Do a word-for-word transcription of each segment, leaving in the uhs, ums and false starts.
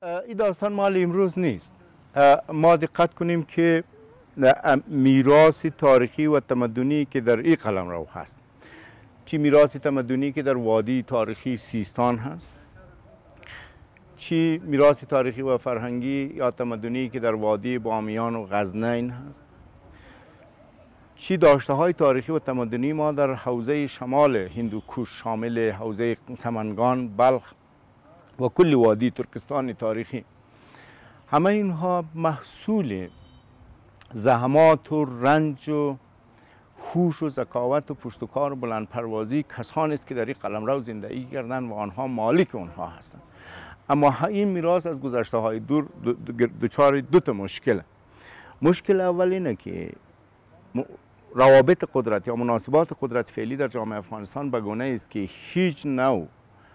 این داستان مال امروز نیست. ما دقت کنیم که میراث تاریخی و تمدنی که در این قلمرو هست، چی میراث تمدنی که در وادی تاریخی سیستان هست، چی میراث تاریخی و فرهنگی یا تمدنی که در وادی بامیان و غزنین هست، چی داشته های تاریخی و تمدنی ما در حوزه شمال هندوکوش شامل حوزه سمنگان، بلخ و کل وادی ترکستان تاریخی. همه اینها محصول زحمات و رنج و هوش و ذکاوت و پشتکار و بلند پروازی کسانی است که در این قلمرو زندگی کردند و آنها مالک آنها هستند. اما این میراث از گذشته های دور دچار دو تا مشکل. مشکل اول اینه که روابط قدرت یا مناسبات قدرت فعلی در جامعه افغانستان به گونه است که هیچ نوع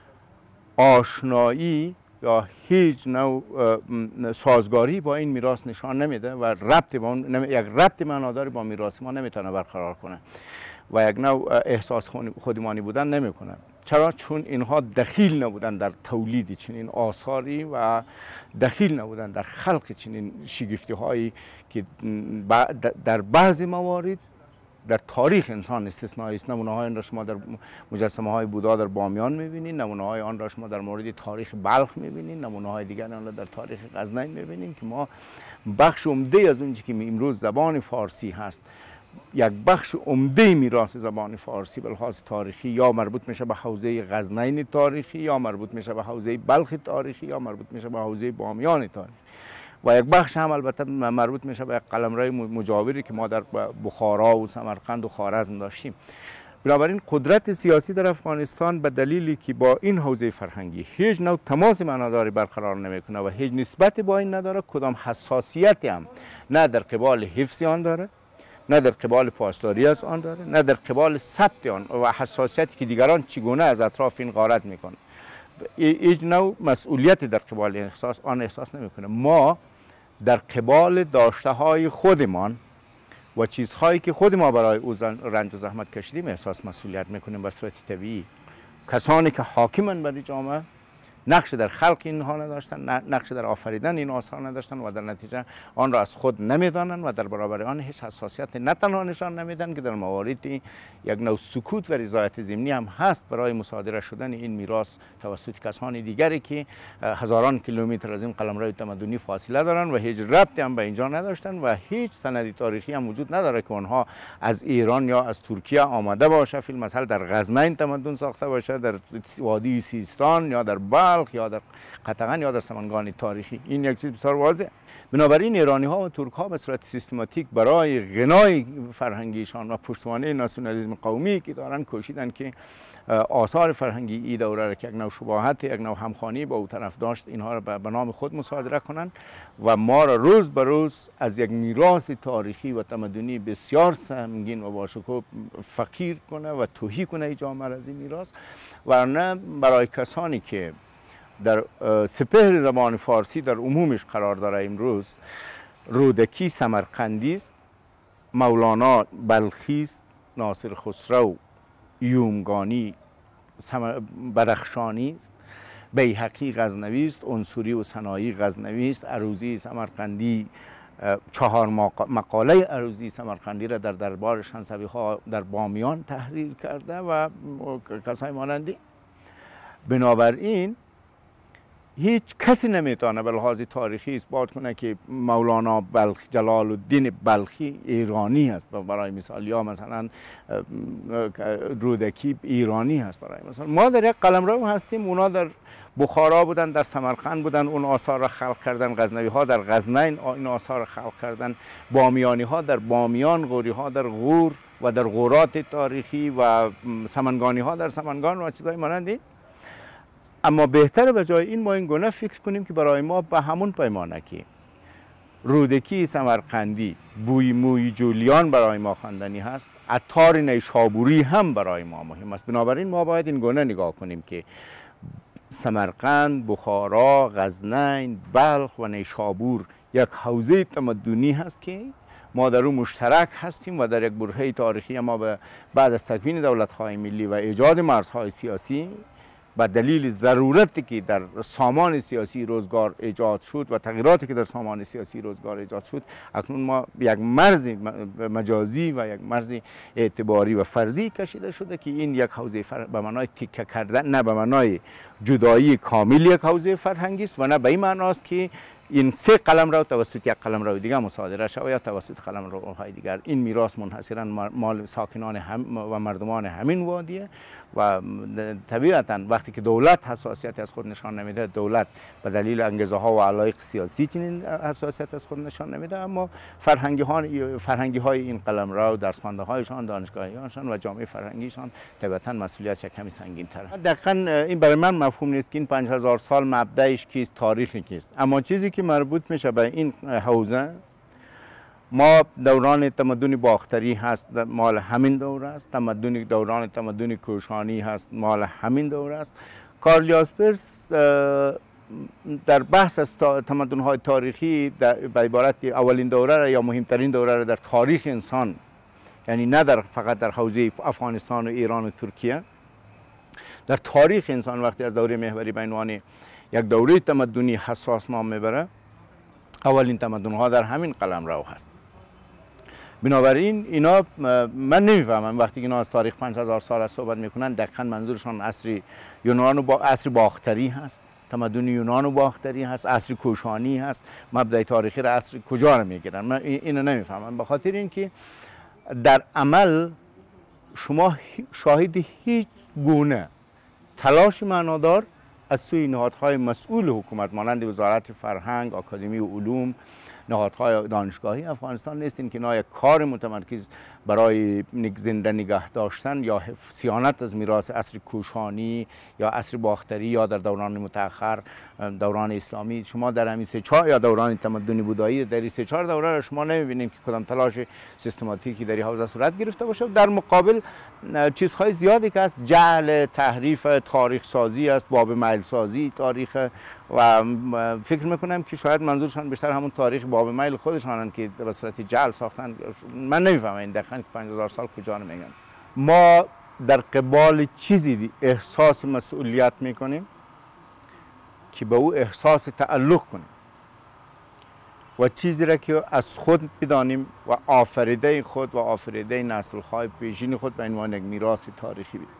آشنایی یا هیچ نوع سازگاری با این میراث نشان نمیده و ربط با اون یک ربط معناداری با میراث ما نمیتونه برقرار کنه و یک نوع احساس خودمانی بودن نمیکنه. چرا؟ چون اینها دخیل نبودن در تولید چنین آثاری و دخیل نبودن در خلق چنین شگفتی هایی که در بعضی موارد در تاریخ انسان استثنایی است. نمونه های آن را شما در مجسمه های بودا در بامیان میبینید، نمونه های آن را شما در مورد تاریخ بلخ میبینید، نمونه های دیگر آن را در تاریخ غزنین میبینید که ما بخش عمده از اون که امروز زبان فارسی هست، یک بخش عمده میراث زبان فارسی به لحاظ تاریخی یا مربوط میشه به حوزه غزنین تاریخی، یا مربوط میشه به حوزه بلخ تاریخی، یا مربوط میشه به حوزه بامیان تاریخی و یک بخش هم البته مربوط میشه به قلمروی مجاوری که ما در بخارا و سمرقند و خوارزم داشتیم. بنابراین قدرت سیاسی در افغانستان به دلیلی که با این حوزه فرهنگی هیچ نوع تماس معناداری برقرار نمیکنه و هیچ نسبت با این نداره، کدام حساسیتی هم نه در قبال حفظ آن داره، نه در قبال پاسداری از آن داره، نه در قبال ثبت آن و حساسیتی که دیگران چگونه از اطراف این غارت میکنه. هیچ نوع مسئولیتی در قبال احساس آن احساس نمیکنه. ما در قبال داشته های خودمان و چیزهایی که خود ما برای او رنج و زحمت کشیدیم احساس مسئولیت میکنیم به صورت طبیعی. کسانی که حاکمن بر جامعه نقش در خلق اینها نداشتن، نقش در آفریدن این آثار نداشتن و در نتیجه آن را از خود نمیدانند و در برابر آن هیچ حساسیت نه تنها نشان نمیدن که در مواردی یک نوع سکوت و رضایت ضمنی هم هست برای مصادره شدن این میراث توسط کسان دیگری که هزاران کیلومتر از این قلمرو تمدنی فاصله دارند و هیچ ربطی هم به اینجا نداشتن و هیچ سندی تاریخی هم وجود نداره که آنها از ایران یا از ترکیه آمده باشه، فیلم مثلا در غزنین تمدن ساخته باشه، در وادی سیستان یا در یا در قطغن یا در سمنگان تاریخی. این یک چیز بسیار واضحه. بنابراین ایرانی ها و ترک ها به صورت سیستماتیک برای غنای فرهنگیشان و پشتوانه ناسیونالیسم قومی که دارن کوشیدن که آثار فرهنگی ای دوره را که یک نوع شباهت، یک نوع همخوانی با او طرف داشت، اینها را به نام خود مصادره کنند و ما را روز به روز از یک میراث تاریخی و تمدنی بسیار سهمگین و باشکوه فقیر کنه و تهی کنه ای جامعه از این میراث. ورنه برای کسانی که در سپهر زبان فارسی در عمومش قرار داره امروز، رودکی سمرقندی است، مولانا بلخی است، ناصر خسرو یومگانی بدخشانی است، بیهقی غزنوی است، عنصری و سنایی غزنوی است، عروضی سمرقندی چهار مقاله عروضی سمرقندی را در دربار شنسوی ها در بامیان تحریر کرده و کسای مانندی. بنابراین هیچ کسی نمیتونه به لحاظ تاریخی اثبات کنه که مولانا بلخ جلال الدین بلخی ایرانی است برای مثال، یا مثلا رودکی ایرانی هست برای مثال. ما در یک قلمرو هستیم، اونا در بخارا بودن، در سمرقند بودن، اون آثار را خلق کردن، غزنوی ها در غزنین این آثار را خلق کردن، بامیانی ها در بامیان، غوری ها در غور و در غورات تاریخی و سمنگانی ها در سمنگان و چیزای مانندی. اما بهتره به جای این ما این گونه فکر کنیم که برای ما به همون پیمانه که رودکی سمرقندی، بوی موی جولیان برای ما خواندنی هست، عطار نیشابوری هم برای ما مهم است. بنابراین ما باید این گونه نگاه کنیم که سمرقند، بخارا، غزنین، بلخ و نیشابور یک حوزه تمدنی هست که ما در اون مشترک هستیم و در یک برهه تاریخی ما بعد از تکوین دولت‌های ملی و ایجاد مرزهای سیاسی به دلیل ضرورتی که در سامان سیاسی روزگار ایجاد شد و تغییراتی که در سامان سیاسی روزگار ایجاد شد، اکنون ما یک مرز مجازی و یک مرز اعتباری و فردی کشیده شده که این یک حوزه فر... به معنای تیکه کردن، نه به معنای جدایی کامل یک حوزه فرهنگی است و نه به این معناست که این سه قلمرو توسط یک قلمرو دیگر مصادره شود یا توسط قلمروهای دیگر. این میراث منحصرا مال ساکنان هم و مردمان همین وادیه و طبیعتا وقتی که دولت حساسیت از خود نشان نمیده، دولت به دلیل انگیزه ها و علایق سیاسی چنین حساسیت از خود نشان نمیده، اما فرهنگی ها فرهنگی های این قلمرو، درسخوانده هایشان، دانشگاهیشان و جامعه فرهنگیشان طبیعتا مسئولیت کمی سنگین تره. دقیقاً این برای من مفهوم نیست که این پنج هزار سال مبدأش کیست، تاریخی کیست، اما چیزی که مربوط میشه به این حوزه، ما دوران تمدن باختری هست مال همین دوره است، تمدن دوران تمدن کوشانی هست مال همین دوره است. کارل یاسپرس در بحث از تمدن های تاریخی به عبارت اولین دوره را یا مهمترین دوره را در تاریخ انسان، یعنی نه در فقط در حوزه افغانستان و ایران و ترکیه، در تاریخ انسان وقتی از دوره محوری به عنوان یک دوره تمدنی حساس نام میبره، اولین تمدن ها در همین قلمرو هست. بنابراین اینا من نمیفهمم وقتی اینا از تاریخ پنج هزار سال صحبت میکنن دقیقاً منظورشان عصر یونان و با عصر باختری هست، تمدن یونان و باختری هست، عصر کوشانی هست، مبدأ تاریخی را عصر کجا رو میگیرن؟ من اینو نمیفهمم، به خاطر اینکه در عمل شما شاهد هیچ گونه تلاش معنادار از سوی نهادهای مسئول حکومت مانند وزارت فرهنگ، آکادمی علوم، نهادهای دانشگاهی افغانستان نیستین که اینا یک کار متمرکز برای زنده نگه داشتن یا صیانت از میراث عصر کوشانی یا عصر باختری یا در دوران متأخر دوران اسلامی، شما در همین سه چهار یا دوران تمدن بودایی در این سه چهار دوره را شما نمیبینید که کدام تلاش سیستماتیکی در این حوزه صورت گرفته باشه. در مقابل چیزهای زیادی که است، جعل، تحریف، تاریخ سازی است، باب میل سازی تاریخ، و فکر میکنم که شاید منظورشان بیشتر همون تاریخ باب میل خودشانن که به صورت جعل ساختن. من نمیفهمم این دقیقاً که پنج هزار سال کجا رو میگن. ما در قبال چیزی احساس مسئولیت میکنیم که به او احساس تعلق کنیم و چیزی را که از خود بدانیم و آفریده خود و آفریده نسل‌های پیشین خود به عنوان یک میراث تاریخی بدیم.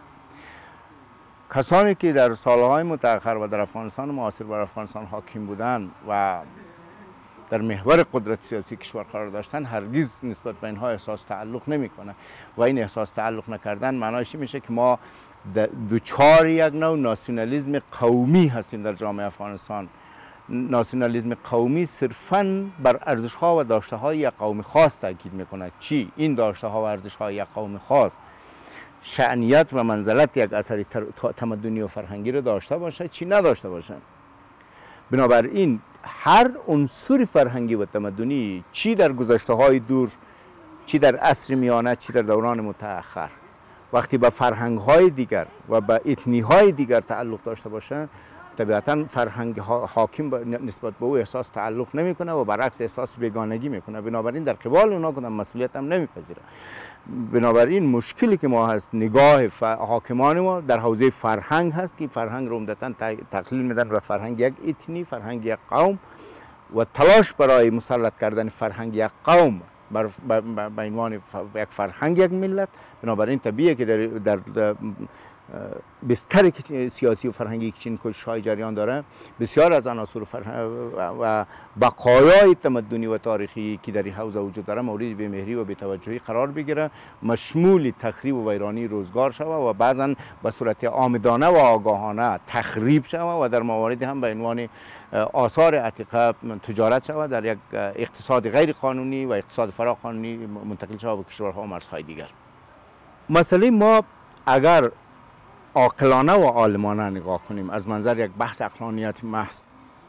کسانی که در سالهای متأخر و در افغانستان معاصر بر افغانستان حاکم بودند و در محور قدرت سیاسی کشور قرار داشتن، هرگز نسبت به اینها احساس تعلق نمیکنه و این احساس تعلق نکردن معناش میشه که ما دوچار یک نوع ناسیونالیسم قومی هستیم در جامعه افغانستان. ناسیونالیسم قومی صرفاً بر ارزش‌ها و داشته‌های یک قوم خاص تاکید میکنه. چی؟ این داشته‌ها و ارزش‌های یک قوم خاص شأنیت و منزلت یک اثر تمدنی و فرهنگی رو داشته باشه، چی نداشته باشه. بنابراین هر عنصر فرهنگی و تمدنی، چی در گذشته‌های دور، چی در عصر میانه، چی در دوران متأخر، وقتی به فرهنگ‌های دیگر و به اتنی‌های دیگر تعلق داشته باشه، طبیعتاً فرهنگ حاکم نسبت به او احساس تعلق نمیکنه و برعکس احساس بیگانگی میکنه. بنابراین در قبال اونا کدام مسئولیت هم نمیپذیره. بنابراین مشکلی که ما هست، نگاه حاکمان ما در حوزه فرهنگ هست که فرهنگ رو عمدتاً تقلیل میدن به فرهنگ یک اتنی، فرهنگ یک قوم، و تلاش برای مسلط کردن فرهنگ یک قوم به عنوان یک فرهنگ یک ملت. بنابراین طبیعیه که در, در, در بستر سیاسی و فرهنگی که چین کوشش‌های جریان داره، بسیار از عناصر و بقایای تمدنی و تاریخی که در این حوزه وجود داره مورد بی‌مهری و بی‌توجهی قرار بگیره، مشمول تخریب و ویرانی روزگار شود و بعضا به صورت عامدانه و آگاهانه تخریب شود و در مواردی هم به عنوان آثار عتیقه تجارت شود، در یک اقتصاد غیر قانونی و اقتصاد فراقانونی منتقل شود به کشورها و مرزهای دیگر. مسئله ما اگر عاقلانه و عالمانه نگاه کنیم از منظر یک بحث عقلانیت محض،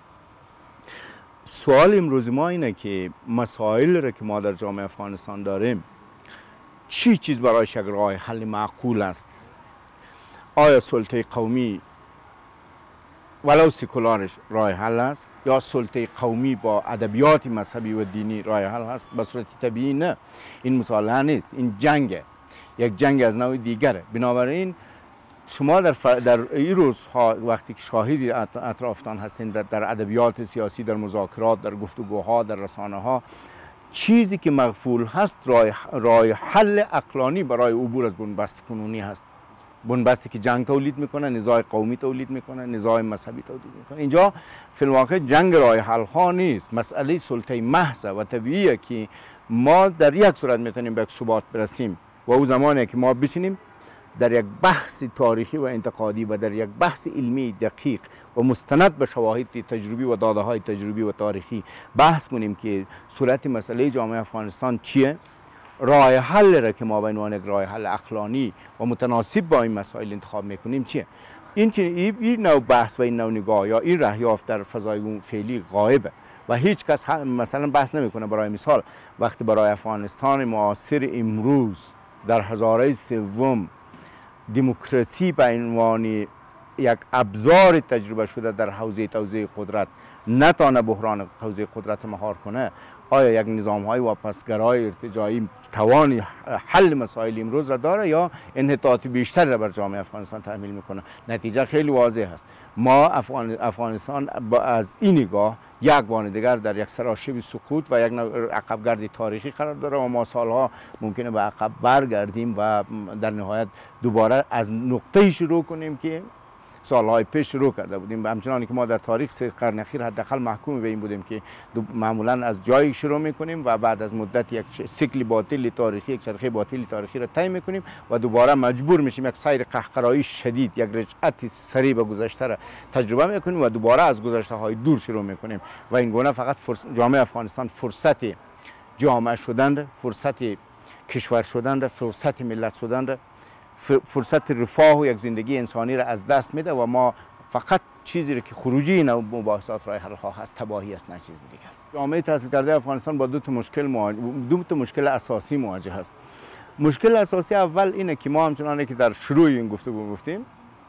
سوال امروز ما اینه که مسائل را که ما در جامعه افغانستان داریم چی چیز برایش یک راه حل معقول است؟ آیا سلطه قومی ولو سکولارش راه حل است یا سلطه قومی با ادبیات مذهبی و دینی راه حل است؟ به صورت طبیعی نه، این مسئله نیست، این جنگه، یک جنگ از نوع دیگره. بنابراین شما در, ف... در این روزها وقتی که شاهدی اطرافتان هستین در, در ادبیات سیاسی، در مذاکرات، در گفتگوها، در رسانه ها، چیزی که مغفول هست راه, راه حل عقلانی برای عبور از بنبست کنونی هست. بنبستی که جنگ تولید میکنه، نزاع قومی تولید میکنه، نزاع مذهبی تولید میکنه. اینجا فی الواقع جنگ راه حل ها نیست، مسئله سلطه محض و طبیعیه که ما در یک صورت میتونیم به یک ثبات برسیم و او زمانی که ما بشینیم در یک بحث تاریخی و انتقادی و در یک بحث علمی دقیق و مستند به شواهد تجربی و داده های تجربی و تاریخی بحث کنیم که صورت مسئله جامعه افغانستان چیه، راه حل را که ما به عنوان یک راه حل عقلانی و متناسب با این مسائل انتخاب میکنیم چیه. این این نوع بحث و این نوع نگاه یا این رهیافت در فضای فعلی غایبه و هیچ کس مثلا بحث نمیکنه. برای مثال وقتی برای افغانستان معاصر امروز در هزاره سوم دموکراسی به عنوان یک ابزار تجربه شده در حوزه توزیع قدرت نتانه بحران توزیع قدرت مهار کنه، آیا یک نظام های واپسگرای ارتجاعی توان حل مسائل امروز را داره یا انحطاط بیشتر را بر جامعه افغانستان تحمیل میکنه؟ نتیجه خیلی واضح است. ما افغانستان از این نگاه یک بار دیگر در یک سراشیب سقوط و یک عقبگردی تاریخی قرار داره و ما سالها ممکنه به عقب برگردیم و در نهایت دوباره از نقطه شروع کنیم که سالهای پیش شروع کرده بودیم. همچنانی که ما در تاریخ سه قرن اخیر حداقل محکوم به این بودیم که معمولا از جایی شروع میکنیم و بعد از مدت یک سیکل باطل تاریخی، یک چرخه باطل تاریخی را طی میکنیم و دوباره مجبور میشیم یک سیر قهقرایی شدید، یک رجعت سریع به گذشته را تجربه میکنیم و دوباره از گذشته های دور شروع میکنیم و این گونه فقط جامعه افغانستان فرصت جامعه شدن، فرصت کشور شدن، فرصت ملت شدن، فرصت رفاه و یک زندگی انسانی را از دست میده و ما فقط چیزی را که خروجی این مباحثات راه حل ها هست تباهی است، نه چیز دیگر. جامعه تحصیل کرده افغانستان با دو تا مشکل مواجه دو تا مشکل اساسی مواجه است. مشکل اساسی اول اینه که ما همچنانه که در شروع این گفتگو گفتیم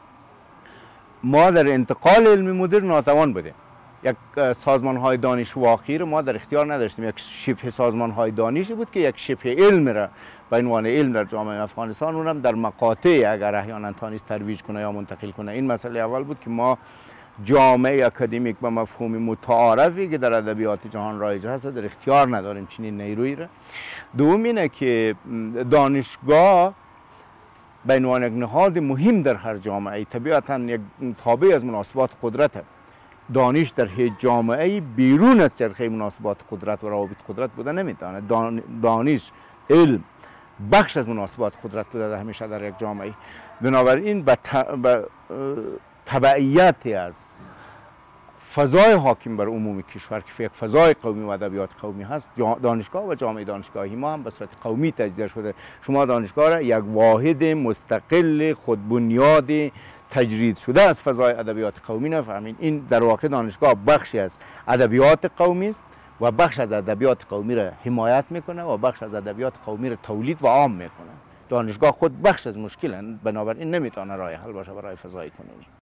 ما در انتقال علمی مدرن ناتوان بودیم. یک سازمان های دانش واقعی رو ما در اختیار نداشتیم. یک شبه سازمان های دانشی بود که یک شبه علم را به عنوان علم در جامعه افغانستان اونم در مقاطع اگر احیانا تانست ترویج کنه یا منتقل کنه. این مسئله اول بود که ما جامعه اکادمیک به مفهوم متعارفی که در ادبیات جهان رایج هست در اختیار نداریم چنین نیرویی را. دوم اینه که دانشگاه به عنوان یک نهاد مهم در هر جامعه طبیعتا یک تابع از مناسبات قدرت. دانش در هیچ جامعه بیرون از چرخه مناسبات قدرت و روابط قدرت بوده نمیتونه. دانش، علم بخش از مناسبات قدرت بوده در همیشه در یک جامعه. بنابراین به تبعیت از فضای حاکم بر عموم کشور که یک فضای قومی و ادبیات قومی هست، دانشگاه و جامعه دانشگاهی ما هم به صورت قومی تجزیه شده. شما دانشگاه را یک واحد مستقل خودبنیاد تجرید شده از فضای ادبیات قومی نفهمید. این در واقع دانشگاه بخشی از ادبیات قومی است و بخش از ادبیات قومی را حمایت میکنه و بخش از ادبیات قومی را تولید و عام میکنه. دانشگاه خود بخش از مشکل است، بنابراین نمیتونه راه حل باشه برای فضای کنونی.